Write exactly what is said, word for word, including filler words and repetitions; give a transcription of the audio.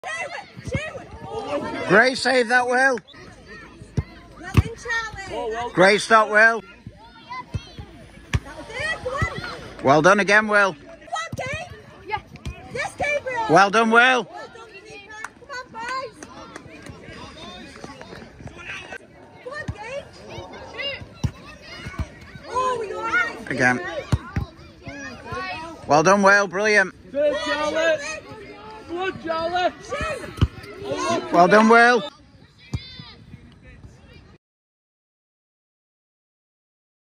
Great save that, Will. Well in, Charlie. Great stop, Will. Well done again, Will. Come on, Kate. Yeah. Yes, Gabriel. Well done, Will. Well done, Keeper. Come on, boys. Come on, Kate. Oh, we got it. Again. Well done, Will. Brilliant. Good, Charlie. Good, Charlie. Well done, Will.